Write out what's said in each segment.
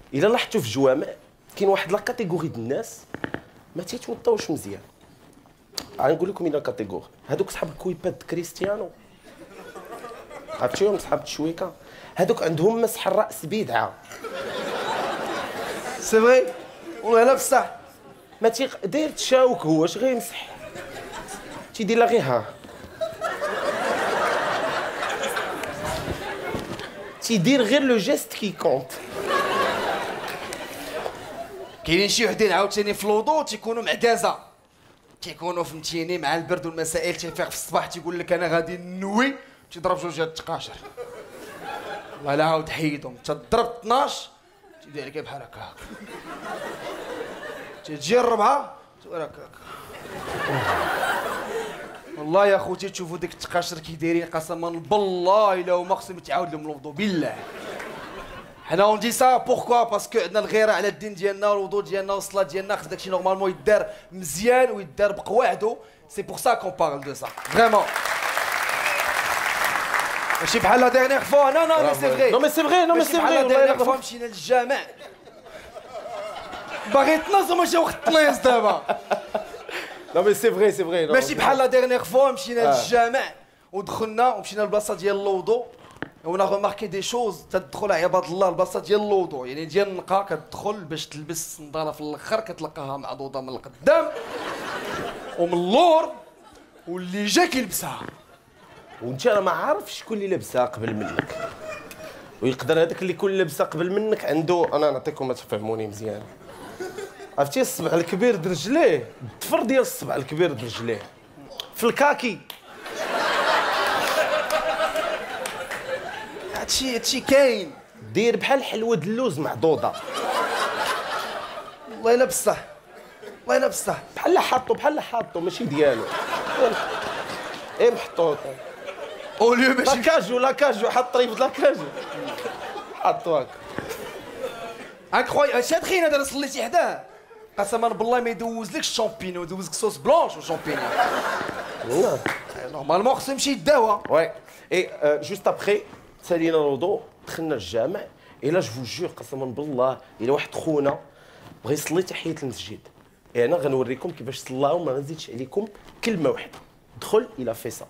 الا لاحظتوا في الجوامع كاين واحد لا كاتيجوري د الناس ما تيتوضاوش مزيان. غنقول لكم الا كاتيجوري هذوك صحاب الكويبات كريستيانو، عرفتيهم صحاب التشويكه، هذوك عندهم مسح الراس بدعه. سي فري والله لا بصح ما داير تشاوك هو اش غيمسح تيدير لا غير ها تيدير غير لو جيست كي كونت. كاينين شي وحدين عاوتاني في الوضوء تيكونوا معكازه، تيكونوا فهمتيني مع البرد والمسائل تيفيق في الصباح تيقول لك انا غادي نوي تيضرب جوج د التقاشر. والله لا عاود حيدهم تضرب 12 تيدير لك بحال هكاك، تجي الربعه تقول هكاك. والله يا خوتي تشوفوا ديك التقاشر كي دايرين قسما بالله الا هما خصهم يتعاود لهم الوضوء بالله. حنا اون دي سا بوركوا باسكو عندنا الغيره على الدين ديالنا والوضوء ديالنا والصلاه ديالنا، خص داكشي نورمالمون يدار مزيان ويدار بقواعدو. سي بور سا كون بارل دو سا فريمون، ماشي بحال لا ديرنيير فوا. نو نو مي سي فري، نو مي سي فري، نو مي سي فري. بحال لا ديرنيير فوا مشينا للجامع باغي تنظم ماشي وقت التنيص دابا. نو مي سي فري سي فري. ماشي بحال لا ديرنيير فوا مشينا للجامع ودخلنا ومشينا للبلاصه ديال الوضوء ونا غوماركي دي شوز. تدخل عباد الله البلاصه ديال الوضوء يعني ديال النقا، كتدخل باش تلبس النضاره في الاخر كتلقاها معضوضه من القدام ومن اللور، واللي جا كيلبسها وانت راه ما عارفش شكون اللي لابسها قبل منك، ويقدر هذاك اللي يكون لابسها قبل منك عنده، انا نعطيكم ما تفهموني مزيان. عرفتي الصبع الكبير د رجليه، الضفر ديال الصبع الكبير د رجليه في الكاكي. هادشي كاين داير بحال حلوه د اللوز معضوضه. والله الا بصح، والله الا بصح بحال حاطو ماشي ديالو. ايه محطوط اوليو ماشي لاكاجو حط طريف لاكاجو حطو هكا. انكروي هادشي تخيل انا صليتي حداه قسما بالله ما يدوزلكش الشامبينو، يدوزك صوص بلونش وشامبينو. نورمالمون خصو يمشي يداوى. وي اي جوست ابخي سالينا الوضوء دخلنا الجامع. الا جو جور قسما بالله الا واحد خونا بغى يصلي تحيه المسجد، انا غنوريكم كيفاش صلاه وما غنزيدش عليكم كلمه واحده. دخل الى فيصل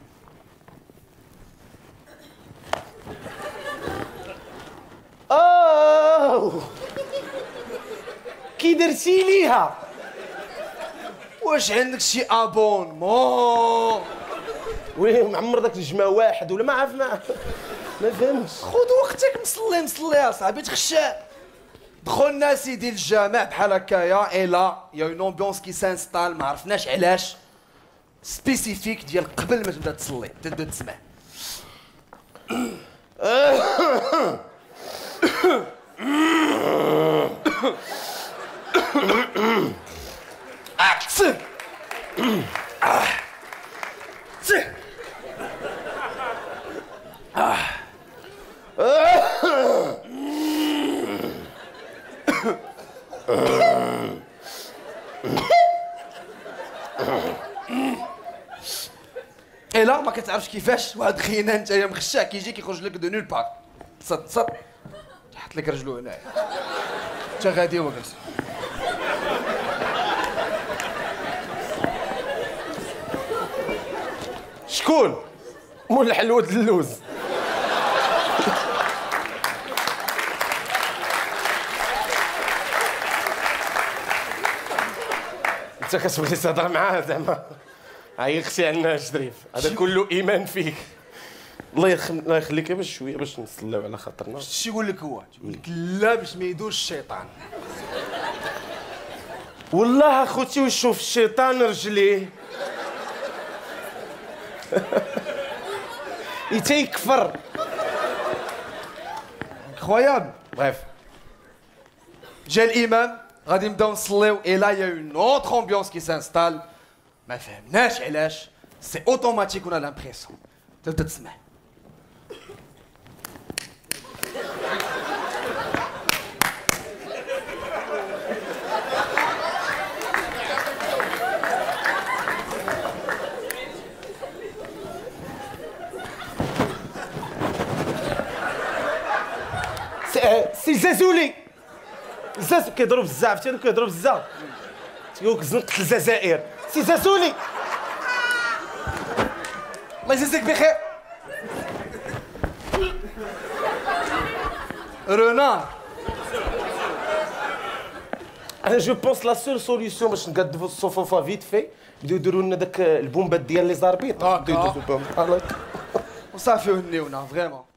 كي درتي ليها؟ واش عندك شي ابونمون؟ وين معمر داك الجمع واحد ولا ما عارف ما فهمتش. خذ وقتك مصلي اصاحبي تخشى. دخلنا سيدي الجامع بحال هكايا اي لا يا اون امبيونس كي سانستال ما عرفناش علاش سبيسيفيك ديال قبل ما تبدا تصلي تبدا تسمع. اي لا ما كتعرفش كيفاش واحد خينا نتايا مخشع كيجي كيخرج لك دو نول باغ تصد تحط لك رجلو هنايا انت غادي هو جالس. شكون؟ مول حلوة اللوز. انت كتبغي تهضر معاه زعما هاي اختي عندنا شريف هذا كله ايمان فيك. الله يخليك باش شويه باش نصليو على خاطرنا. شتي يقول لك هو يقول لك لا باش ما يدوش الشيطان. والله اخوتي وشوف الشيطان رجليه يتيكفر. انكرويابل. بريف جا الامام غادي نبداو نصليو اي لا يا اون اوتر امبيونس كي سانستال ما فهمناش علاش سي اوتوماتيك ونا لامبريسيون تبدا تسمع. سي زازولي الزاز كيضرب الزاز عرفتي هذوك كيضرب الزاز تيقولك زنقة الجزائر سي زازولي الله يجازيك بخير. رونار انا جو بونس لا سول سوليسيون باش نقادفوا الصفوفه فيت في بداو يديروا لنا داك البومبات ديال لي زاربيط وصافي ونيونا فريمون.